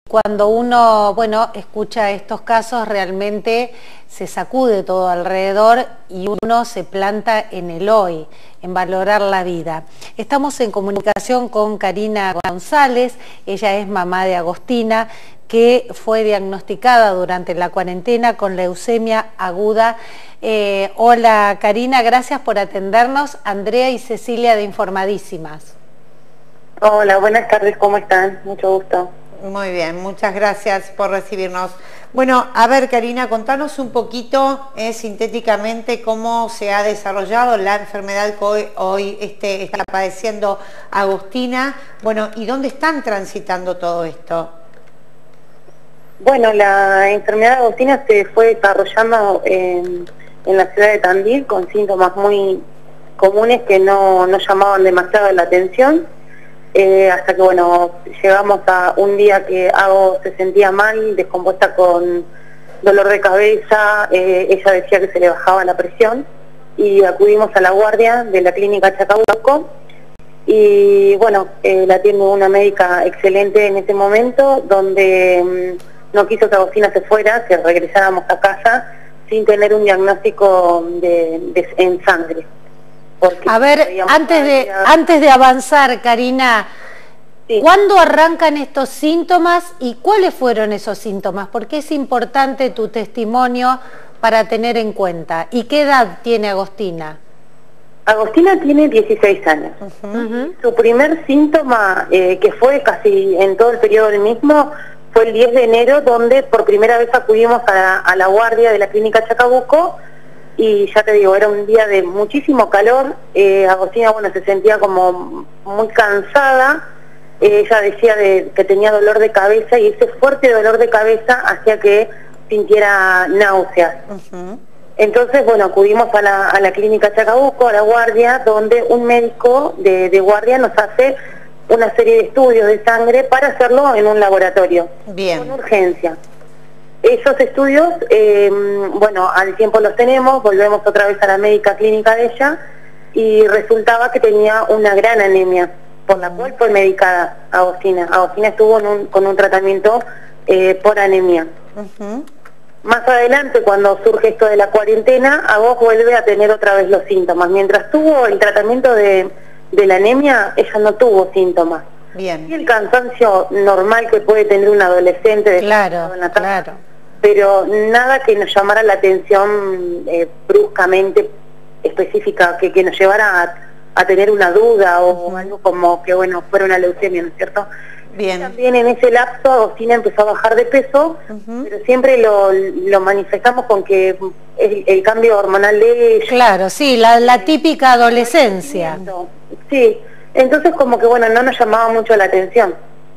Cuando uno, bueno, escucha estos casos, realmente se sacude todo alrededor y uno se planta en el hoy, en valorar la vida. Estamos en comunicación con Karina González, ella es mamá de Agostina, que fue diagnosticada durante la cuarentena con leucemia aguda. Hola Karina, gracias por atendernos. Andrea y Cecilia de Informadísimas. Hola, buenas tardes, ¿cómo están? Mucho gusto. Muy bien, muchas gracias por recibirnos. Bueno, a ver Karina, contanos un poquito sintéticamente cómo se ha desarrollado la enfermedad que hoy está padeciendo Agostina, bueno, y dónde están transitando todo esto. Bueno, la enfermedad de Agostina se fue desarrollando en la ciudad de Tandil con síntomas muy comunes que no llamaban demasiado la atención. Hasta que, bueno, llegamos a un día que Ago se sentía mal, descompuesta con dolor de cabeza, ella decía que se le bajaba la presión y acudimos a la guardia de la clínica Chacabuco y, bueno, la atiende una médica excelente en ese momento, donde no quiso que Agostina se fuera, que regresáramos a casa sin tener un diagnóstico en sangre. A ver, antes de avanzar, Karina, sí. ¿Cuándo arrancan estos síntomas y cuáles fueron esos síntomas? Porque es importante tu testimonio para tener en cuenta. ¿Y qué edad tiene Agostina? Agostina tiene 16 años. Su primer síntoma, que fue casi en todo el periodo del mismo, fue el 10 de enero, donde por primera vez acudimos a la guardia de la clínica Chacabuco. Y ya te digo, era un día de muchísimo calor. Agostina, bueno, se sentía como muy cansada. Ella decía que tenía dolor de cabeza y ese fuerte dolor de cabeza hacía que sintiera náuseas. Entonces, bueno, acudimos a la clínica Chacabuco, a la guardia, donde un médico de guardia nos hace una serie de estudios de sangre para hacerlo en un laboratorio. Bien. Con urgencia. Esos estudios, bueno, al tiempo los tenemos, volvemos otra vez a la médica clínica de ella y resultaba que tenía una gran anemia, por la cual fue medicada Agostina. Agostina estuvo con un tratamiento por anemia. Más adelante, cuando surge esto de la cuarentena, Agos vuelve a tener otra vez los síntomas. Mientras tuvo el tratamiento de la anemia, ella no tuvo síntomas. Bien. Y el cansancio normal que puede tener un adolescente claro, en la casa, claro. Pero nada que nos llamara la atención bruscamente específica, que nos llevara a tener una duda o algo como que, bueno, fuera una leucemia, ¿no es cierto? Bien. También en ese lapso Agostina empezó a bajar de peso, pero siempre lo manifestamos con que el cambio hormonal de ella... Claro, sí, la típica adolescencia. Sí, entonces como que, bueno, no nos llamaba mucho la atención.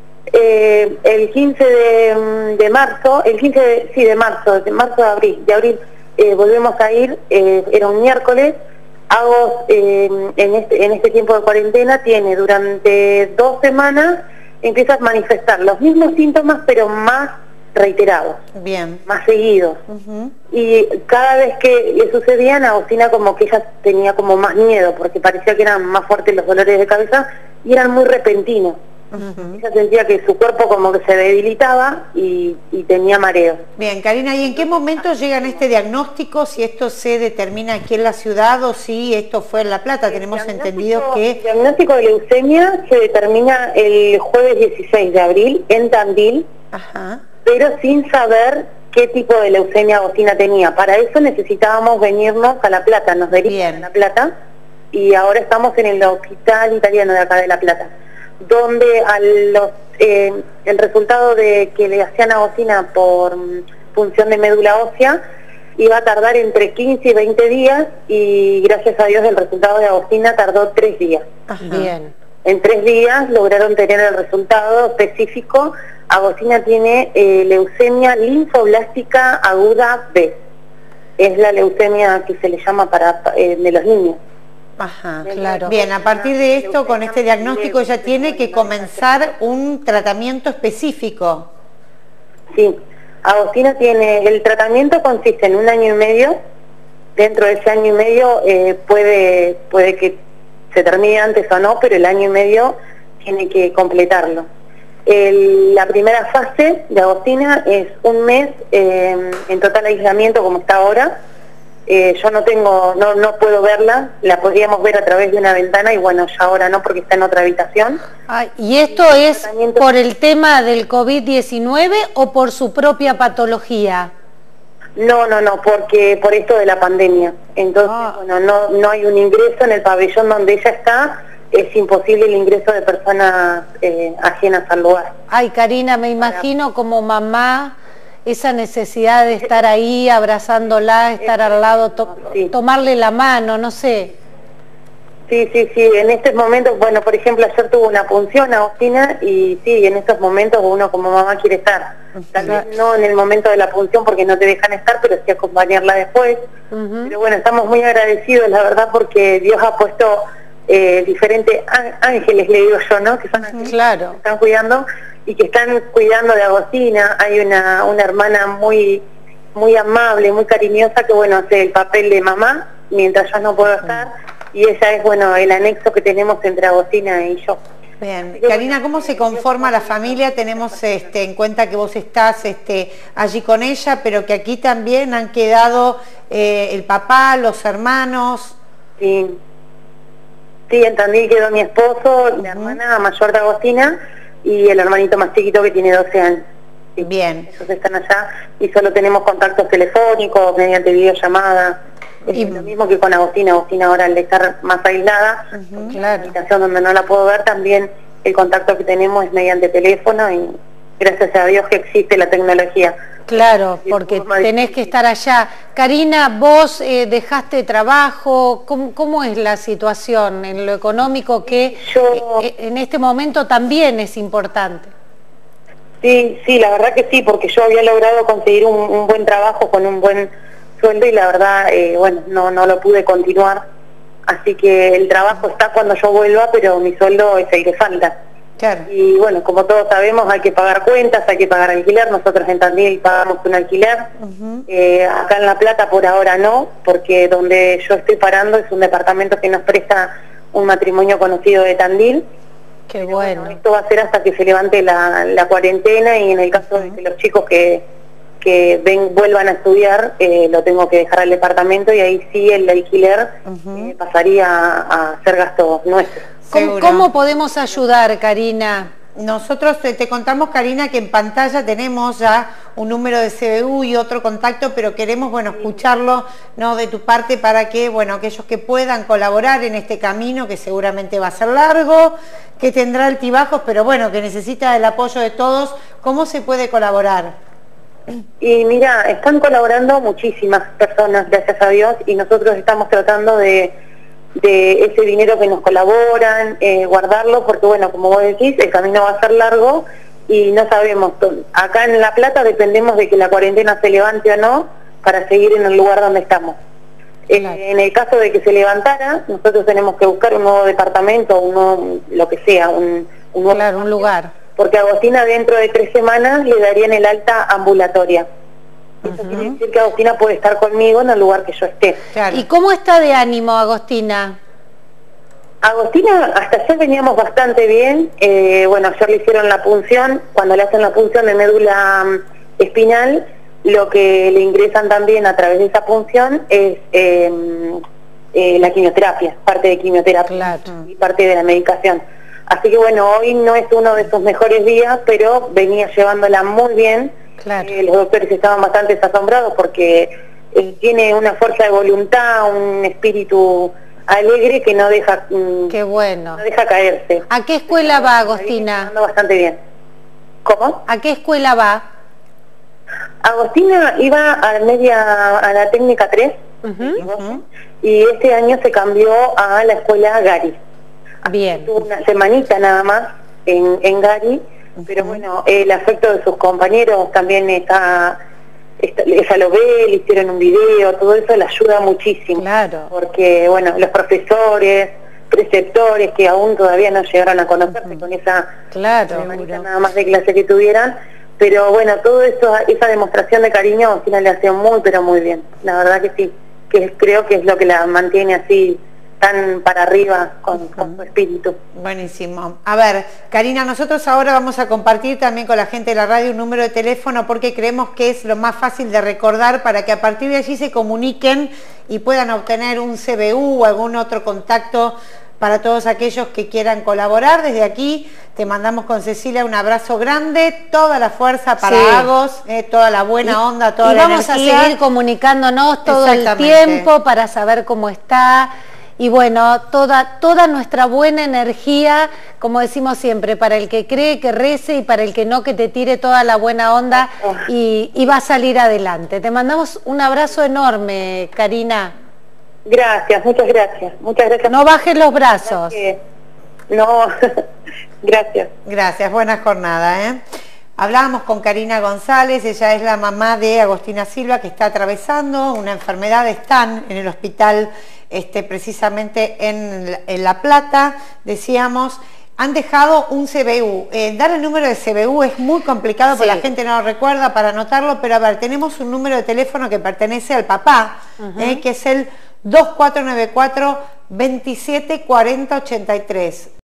El 15 de marzo, de abril, volvemos a ir, era un miércoles. Agos en este tiempo de cuarentena tiene durante 2 semanas, empieza a manifestar los mismos síntomas pero más reiterados, bien, más seguidos. Y cada vez que le sucedían, Agostina como que ella tenía como más miedo porque parecía que eran más fuertes los dolores de cabeza y eran muy repentinos. Ella sentía que su cuerpo como que se debilitaba y tenía mareos. Bien, Karina, ¿y en qué momento llegan este diagnóstico? Si esto se determina aquí en la ciudad o si esto fue en La Plata. Tenemos entendido que... El diagnóstico de leucemia se determina el jueves 16 de abril en Tandil, pero sin saber qué tipo de leucemia Agostina tenía. Para eso necesitábamos venirnos a La Plata, nos derivan a La Plata y ahora estamos en el hospital italiano de acá de La Plata, donde el resultado de que le hacían a Agostina por punción de médula ósea iba a tardar entre 15 y 20 días y gracias a Dios el resultado de Agostina tardó 3 días. Bien. En 3 días lograron tener el resultado específico. Agostina tiene leucemia linfoblástica aguda B. Es la leucemia que se le llama de los niños. Claro. Bien, a partir de esto, con este diagnóstico, ella tiene que comenzar un tratamiento específico. Sí, Agostina tiene, el tratamiento consiste en 1 año y medio. Dentro de ese año y medio puede que se termine antes o no, pero el año y medio tiene que completarlo. La primera fase de Agostina es un mes en total aislamiento como está ahora. Yo no puedo verla, la podríamos ver a través de una ventana y bueno, ya ahora no porque está en otra habitación. ¿Y esto es por el tema del COVID-19 o por su propia patología? No, porque por esto de la pandemia. Entonces, bueno, no hay un ingreso en el pabellón donde ella está, es imposible el ingreso de personas ajenas al lugar. Ay, Karina, me imagino como mamá esa necesidad de estar ahí abrazándola, estar al lado, tomarle la mano, no sé. Sí, en estos momentos, bueno, por ejemplo, ayer tuvo una punción Agostina y sí, en estos momentos uno como mamá quiere estar. Tal vez no en el momento de la punción porque no te dejan estar, pero sí acompañarla después. Pero bueno, estamos muy agradecidos, la verdad, porque Dios ha puesto diferentes ángeles, le digo yo, ¿no? Que son ángeles que están cuidando y que están cuidando de Agostina. Hay una hermana muy amable, muy cariñosa, que bueno, hace el papel de mamá mientras yo no puedo estar. Y ella es, bueno, el anexo que tenemos entre Agostina y yo. Bien, Karina, ¿cómo se conforma la familia? Tenemos en cuenta que vos estás allí con ella, pero que aquí también han quedado el papá, los hermanos. Sí, en Tandil quedó mi esposo, la hermana mayor de Agostina y el hermanito más chiquito que tiene 12 años. Sí, bien. Ellos están allá y solo tenemos contactos telefónicos, mediante videollamada. Es lo mismo que con Agostina. Agostina ahora, al estar más aislada, en la habitación donde no la puedo ver, también el contacto que tenemos es mediante teléfono y gracias a Dios que existe la tecnología. Claro, porque tenés que estar allá. Karina, vos dejaste trabajo, ¿cómo es la situación en lo económico que en este momento también es importante? Sí, la verdad que sí, porque yo había logrado conseguir un buen trabajo con un buen sueldo y la verdad, bueno, no lo pude continuar, así que el trabajo está cuando yo vuelva, pero mi sueldo es el que falta. Claro. Y bueno, como todos sabemos, hay que pagar cuentas, hay que pagar alquiler. Nosotros en Tandil pagamos un alquiler. Acá en La Plata por ahora no, porque donde yo estoy parando es un departamento que nos presta un matrimonio conocido de Tandil. Qué bueno. Esto va a ser hasta que se levante la cuarentena y en el caso de que los chicos que vuelvan a estudiar, lo tengo que dejar al departamento y ahí sí el alquiler pasaría a ser gastos nuestros. ¿Cómo podemos ayudar, Karina? Nosotros te contamos, Karina, que en pantalla tenemos ya un número de CBU y otro contacto, pero queremos, bueno, escucharlo, ¿no?, de tu parte para que, bueno, aquellos que puedan colaborar en este camino, que seguramente va a ser largo, que tendrá altibajos, pero bueno, que necesita el apoyo de todos, ¿cómo se puede colaborar? Y mira, están colaborando muchísimas personas, gracias a Dios, y nosotros estamos tratando de ese dinero que nos colaboran, guardarlo, porque bueno, como vos decís, el camino va a ser largo y no sabemos. Acá en La Plata dependemos de que la cuarentena se levante o no para seguir en el lugar donde estamos. En el caso de que se levantara, nosotros tenemos que buscar un nuevo departamento, lo que sea, un lugar. Porque a Agostina dentro de 3 semanas le darían el alta ambulatoria. Eso quiere decir que Agostina puede estar conmigo en el lugar que yo esté. Claro. ¿Y cómo está de ánimo Agostina? Agostina, hasta ayer veníamos bastante bien. Bueno, ayer le hicieron la punción. Cuando le hacen la punción de médula espinal, lo que le ingresan también a través de esa punción es la quimioterapia, parte de quimioterapia y parte de la medicación. Así que bueno, hoy no es uno de sus mejores días, pero venía llevándola muy bien. Los doctores estaban bastante asombrados porque tiene una fuerza de voluntad, un espíritu alegre que no deja, Qué bueno. no deja caerse. ¿A qué escuela va Agostina? Bastante bien. ¿Cómo? ¿A qué escuela va? Agostina iba a la técnica 3 y este año se cambió a la escuela Gari. Bien. Tuvo una semanita nada más en Gari, pero bueno, el afecto de sus compañeros también ella lo ve, le hicieron un video, todo eso le ayuda muchísimo. Claro. Porque bueno, los profesores, preceptores que aún todavía no llegaron a conocerse con esa semanita nada más de clase que tuvieran, pero bueno, todo eso, esa demostración de cariño a Agostina le hace muy, pero muy bien. La verdad que sí, que creo que es lo que la mantiene así tan para arriba con su espíritu. Buenísimo. A ver, Karina, nosotros ahora vamos a compartir también con la gente de la radio un número de teléfono porque creemos que es lo más fácil de recordar para que a partir de allí se comuniquen y puedan obtener un CBU o algún otro contacto para todos aquellos que quieran colaborar. Desde aquí te mandamos con Cecilia un abrazo grande, toda la fuerza para Agos, toda la buena onda, toda la energía. Y vamos a seguir comunicándonos todo el tiempo para saber cómo está. Y bueno, toda nuestra buena energía, como decimos siempre, para el que cree, que rece, y para el que no, que te tire toda la buena onda y va a salir adelante. Te mandamos un abrazo enorme, Karina. Gracias, muchas gracias. Muchas gracias. No bajes los brazos. No, gracias. Gracias, buena jornada. Hablábamos con Karina González, ella es la mamá de Agostina Silva, que está atravesando una enfermedad. Están en el hospital precisamente en La Plata, decíamos. Han dejado un CBU. Dar el número de CBU es muy complicado porque la gente no lo recuerda para anotarlo, pero a ver, tenemos un número de teléfono que pertenece al papá, que es el 2494 27 40 83.